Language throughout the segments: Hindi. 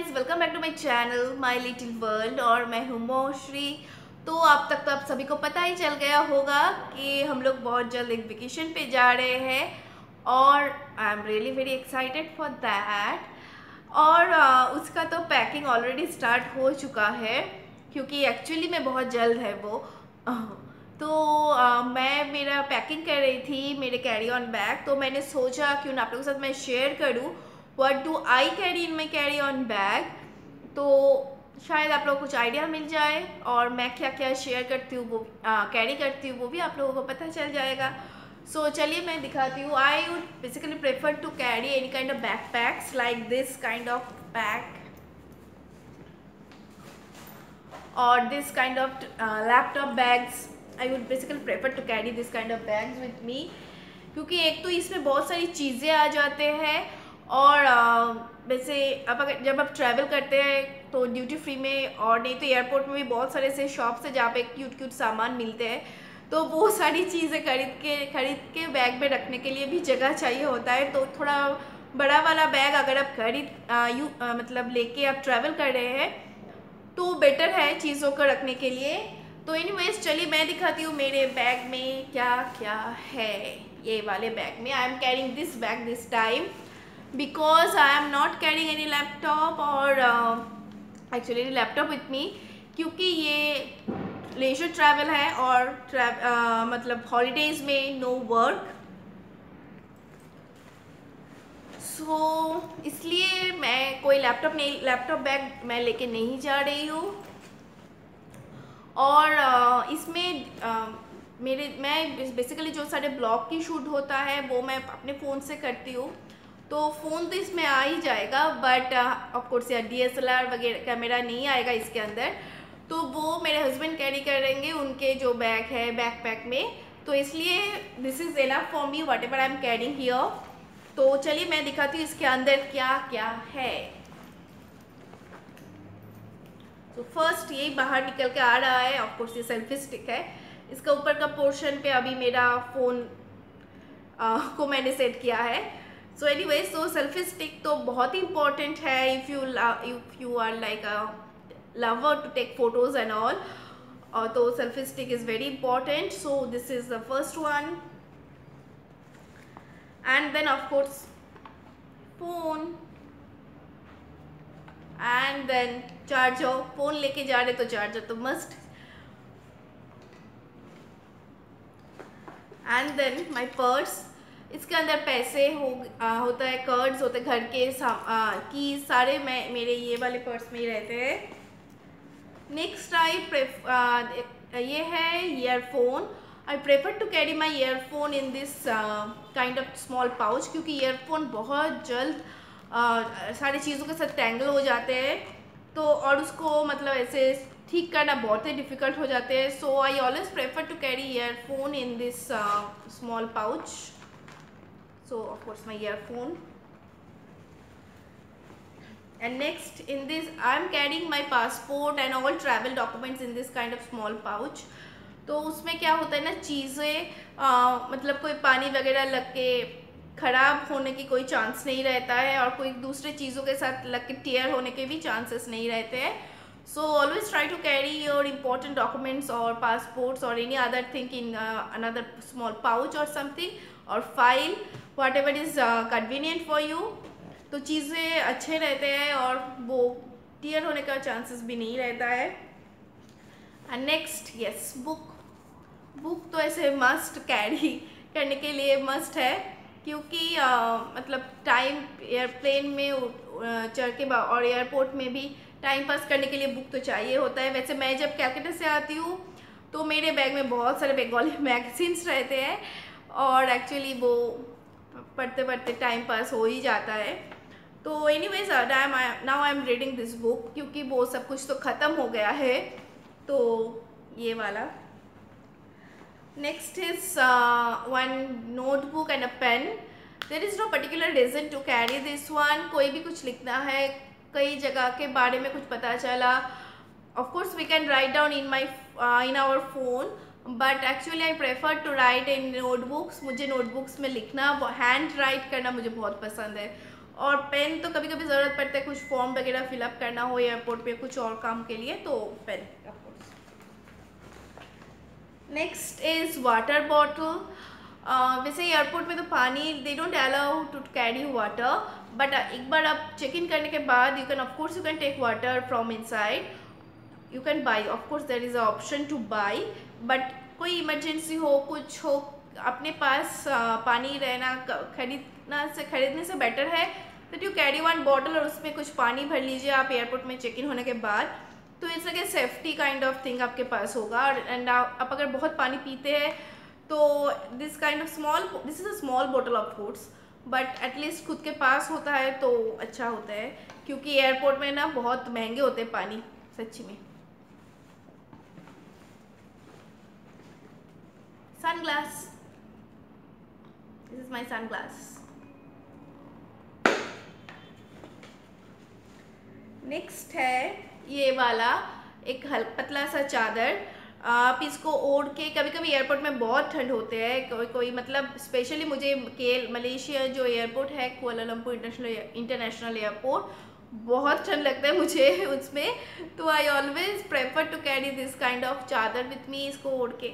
Guys, welcome back to my channel my little world. और मैं हूँ मोश्री। तो अब तक तो आप सभी को पता ही चल गया होगा कि हम लोग बहुत जल्द एक वेकेशन पे जा रहे हैं और I am really very excited for that. और उसका तो पैकिंग ऑलरेडी स्टार्ट हो चुका है क्योंकि एक्चुअली में बहुत जल्द है वो। तो मैं मेरा पैकिंग कर रही थी मेरे कैरी ऑन बैग, तो मैंने सोचा क्यों ना आप लोगों के साथ मैं शेयर करूँ what do I carry in my carry on bag. तो शायद आप लोगों को कुछ आइडिया मिल जाए और मैं क्या क्या शेयर करती हूँ वो कैरी करती हूँ वो भी आप लोगों को पता चल जाएगा। सो चलिए मैं दिखाती हूँ। I would basically prefer to carry any kind of backpacks like this kind of bag or this kind of laptop bags. I would basically prefer to carry this kind of bags with me क्योंकि एक तो इसमें बहुत सारी चीज़ें आ जाते हैं और वैसे अब अगर जब आप ट्रैवल करते हैं तो ड्यूटी फ्री में और नहीं तो एयरपोर्ट में भी बहुत सारे ऐसे शॉप्स हैं जहाँ पे क्यूट क्यूट सामान मिलते हैं, तो वो सारी चीज़ें खरीद के बैग में रखने के लिए भी जगह चाहिए होता है। तो थोड़ा बड़ा वाला बैग अगर आप मतलब लेके आप ट्रैवल कर रहे हैं तो बेटर है चीज़ों को रखने के लिए। तो एनीवेज चलिए मैं दिखाती हूँ मेरे बैग में क्या क्या है। ये वाले बैग में I am carrying this bag this time because I am not carrying any laptop और एक्चुअली लैपटॉप विथ मी, क्योंकि ये लेजर ट्रैवल है और मतलब हॉलीडेज में नो वर्क। सो इसलिए मैं कोई लैपटॉप बैग मैं लेके नहीं जा रही हूँ। और इसमें मैं बेसिकली जो सारे ब्लॉग की शूट होता है वो मैं अपने फ़ोन से करती हूँ, तो फ़ोन तो इसमें आ ही जाएगा बट ऑफकोर्स यार DSLR वगैरह कैमरा नहीं आएगा इसके अंदर, तो वो मेरे हस्बैंड कैरी करेंगे उनके जो बैग है बैकपैक में। तो इसलिए this is enough for me whatever I am carrying here. तो चलिए मैं दिखाती हूँ इसके अंदर क्या क्या है। तो फर्स्ट यही बाहर निकल के आ रहा है, ऑफकोर्स ये सेल्फी स्टिक है। इसका ऊपर का पोर्शन पे अभी मेरा फ़ोन को मैंने सेट किया है। So anyways so selfie stick तो बहुत ही इम्पॉर्टेंट है if you are like a lover to take photos and all. तो selfie stick is very important. So this is the first one and then of course phone and then charger। Phone लेके जा रहे तो चार्जर तो must. And then my purse, इसके अंदर पैसे होता है, कार्ड्स होते हैं, घर के की सारे मेरे ये वाले पर्स में ही रहते हैं। नेक्स्ट ये है earphone. I prefer to carry my earphone in this kind of small pouch क्योंकि ईयरफोन बहुत जल्द सारी चीज़ों के साथ टैंगल हो जाते हैं, तो और उसको मतलब ऐसे ठीक करना बहुत ही डिफ़िकल्ट हो जाते हैं। So I always prefer to carry earphone in this small pouch. So of course my earphone and next in this I am carrying my passport and all travel documents in this kind of small pouch। तो उसमें क्या होता है ना, चीज़ें मतलब कोई पानी वगैरह लग के ख़राब होने की कोई चांस नहीं रहता है और कोई दूसरे चीज़ों के साथ लग के टेयर होने के भी चांसेस नहीं रहते हैं। So always try to carry your important documents और पासपोर्ट्स और any other thing in another small pouch और समथिंग और file whatever is convenient for you. तो चीज़ें अच्छे रहते हैं और वो टेयर होने का चांसेस भी नहीं रहता है। एंड नेक्स्ट यस बुक तो ऐसे मस्ट कैरी करने के लिए मस्ट है क्योंकि मतलब टाइम एयरप्लेन में चढ़ के और एयरपोर्ट में भी टाइम पास करने के लिए बुक तो चाहिए होता है। वैसे मैं जब कैलकाटा से आती हूँ तो मेरे बैग में बहुत सारे बंगाली मैगजीन्स रहते हैं और एक्चुअली वो पढ़ते पढ़ते टाइम पास हो ही जाता है। तो anyways now I am reading this book क्योंकि वो सब कुछ तो ख़त्म हो गया है। तो ये वाला next is one notebook and a pen. There is no particular reason to carry this one. कोई भी कुछ लिखना है, कई जगह के बारे में कुछ पता चला, of course we can write down in our phone but actually I prefer to write in notebooks. मुझे नोटबुक्स में लिखना, हैंड राइट करना मुझे बहुत पसंद है। और पेन तो कभी कभी ज़रूरत पड़ता है, कुछ फॉर्म वगैरह फिलअप करना हो एयरपोर्ट पे कुछ और काम के लिए, तो pen of course. Next is water bottle. वैसे एयरपोर्ट में तो पानी they don't allow to carry water, but एक बार आप चेक इन करने के बाद you can of course you can take water from inside, you can buy, of course there is a option to buy, but कोई इमरजेंसी हो कुछ हो अपने पास पानी रहना खरीदने से बेटर है that you carry one bottle और उसमें कुछ पानी भर लीजिए आप एयरपोर्ट में चेक इन होने के बाद, तो it's like a safety kind of thing आपके पास होगा। एंड आप अगर बहुत पानी पीते हैं तो this is a small bottle of course, but at least खुद के पास होता है तो अच्छा होता है, क्योंकि एयरपोर्ट में ना बहुत महंगे होते हैं पानी सच्ची में। Sunglass, this is my sunglass. Next है ये वाला एक पतला सा चादर, आप इसको ओढ़ के, कभी कभी एयरपोर्ट में बहुत ठंड होते हैं, कोई मतलब स्पेशली मुझे मलेशिया जो एयरपोर्ट है कुआलालंपुर इंटरनेशनल एयरपोर्ट, बहुत ठंड लगता है मुझे उसमें, तो I always prefer to carry this kind of chadar with me. इसको ओढ़ के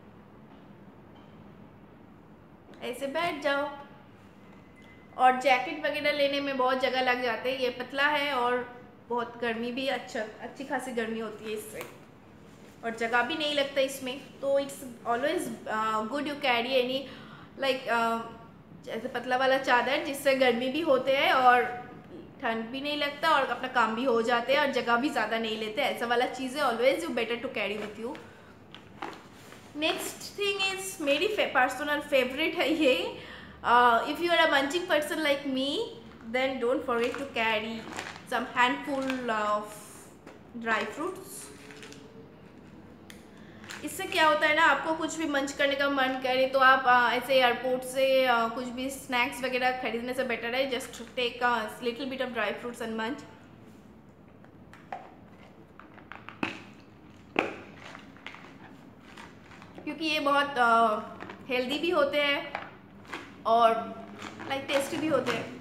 ऐसे बैठ जाओ, और जैकेट वगैरह लेने में बहुत जगह लग जाते हैं, ये पतला है और बहुत गर्मी भी अच्छी खासी गर्मी होती है इससे, और जगह भी नहीं लगता इसमें, तो it's always good you carry any like जैसे पतला वाला चादर, जिससे गर्मी भी होते हैं और ठंड भी नहीं लगता और अपना काम भी हो जाते हैं और जगह भी ज़्यादा नहीं लेते, ऐसा वाला चीज़ें always you better to carry with you. Next thing is मेरी पर्सनल फेवरेट है ये, if you are a munching person like me then don't forget to carry some handful of dry fruits। इससे क्या होता है ना, आपको कुछ भी मंच करने का मन करे तो आप ऐसे एयरपोर्ट से कुछ भी स्नैक्स वगैरह खरीदने से बेटर है just take a little bit of dry fruits and munch. क्योंकि ये बहुत हेल्दी भी होते हैं और लाइक टेस्टी भी होते हैं।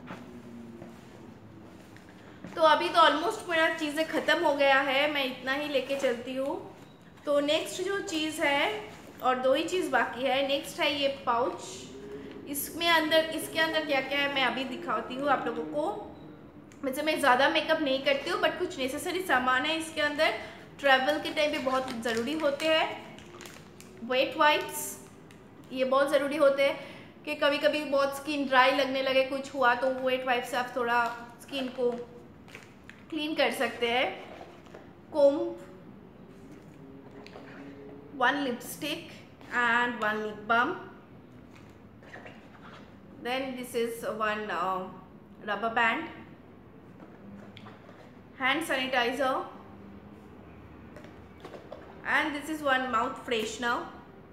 तो अभी तो ऑलमोस्ट मेरा चीज़ें ख़त्म हो गया है, मैं इतना ही लेके चलती हूँ। तो नेक्स्ट जो चीज़ है, और दो ही चीज़ बाकी है, नेक्स्ट है ये पाउच। इसके अंदर क्या क्या है मैं अभी दिखाती हूँ आप लोगों को। वैसे मैं ज़्यादा मेकअप नहीं करती हूँ, बट कुछ नेसेसरी सामान है इसके अंदर, ट्रैवल के टाइम पे बहुत ज़रूरी होते हैं। वेट वाइप्स, ये बहुत ज़रूरी होते हैं कि कभी कभी बहुत स्किन ड्राई लगने लगे, कुछ हुआ तो वेट वाइप से आप थोड़ा स्किन को क्लीन कर सकते हैं। Comb, one lipstick and one lip balm, then this is one rubber band, hand sanitizer, and this is one mouth freshener.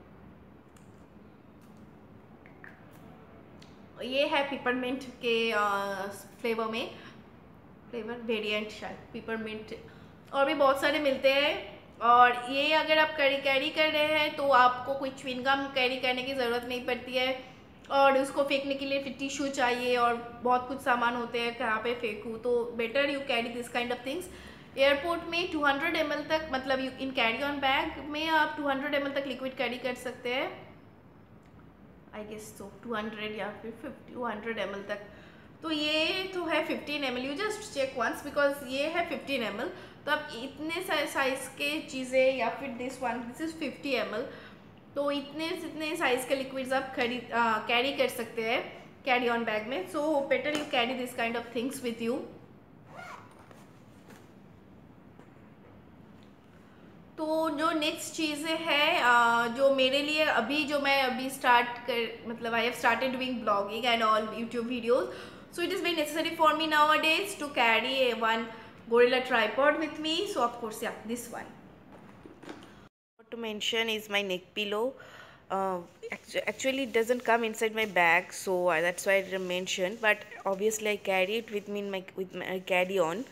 ये है पिपरमिंट के फ्लेवर में, फ्लेवर वेरिएंट शायद पिपरमिंट, और भी बहुत सारे मिलते हैं। और ये अगर आप कैरी कर रहे हैं तो आपको कोई च्युइंगम कैरी करने की ज़रूरत नहीं पड़ती है, और उसको फेंकने के लिए फिर टिश्यू चाहिए और बहुत कुछ सामान होते हैं कहाँ पे फेंकूँ, तो better you carry this kind of things. Airport में 200 ml तक, मतलब you in carry on bag में आप 200 ml तक लिक्विड कैरी कर सकते हैं, आई गेस तो 200 या फिर 200 ml तक। तो ये तो है 15 ml, you just check once because ये है 15 ml, तो आप इतने साइज़ के चीज़ें, या फिर दिस इज़ 50 ml, तो इतने साइज़ के लिक्विड्स आप कैरी कर सकते हैं कैरी ऑन बैग में। So better you carry this kind of things with you. तो जो नेक्स्ट चीज़ें हैं जो मेरे लिए मैं अभी मतलब I have started doing blogging and all YouTube videos, so it is very necessary for me nowadays to carry one gorilla tripod with me, so of course yeah, this one. What to mention is my neck pillow. Actually it doesn't come inside my bag, so that's why I didn't mention, but obviously I carry it with me with my carry on.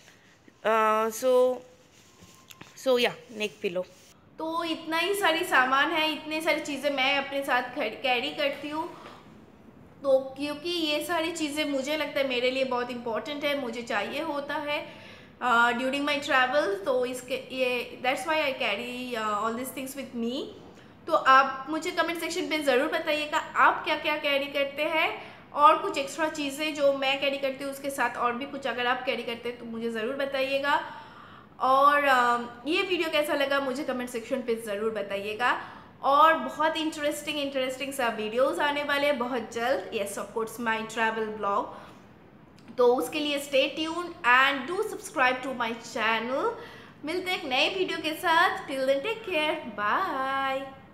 So yeah, neck pillow. तो इतना ही सारी सामान है, इतने सारी चीज़ें मैं अपने साथ कैरी करती हूँ। तो तो क्योंकि ये सारी चीज़ें मुझे लगता है मेरे लिए बहुत इंपॉर्टेंट है, मुझे चाहिए होता है ड्यूरिंग माई ट्रैवल, तो इसके ये that's why I carry all this things with me. तो आप मुझे कमेंट सेक्शन पे ज़रूर बताइएगा आप क्या क्या कैरी करते हैं, और कुछ एक्स्ट्रा चीज़ें जो मैं कैरी करती हूँ उसके साथ और भी कुछ अगर आप कैरी करते हैं तो मुझे ज़रूर बताइएगा। और ये वीडियो कैसा लगा मुझे कमेंट सेक्शन पे ज़रूर बताइएगा। और बहुत इंटरेस्टिंग सा वीडियोस आने वाले हैं बहुत जल्द, yes of course my travel blog, तो उसके लिए stay tune and do subscribe to my channel. मिलते हैं एक नए वीडियो के साथ, till then take care, bye.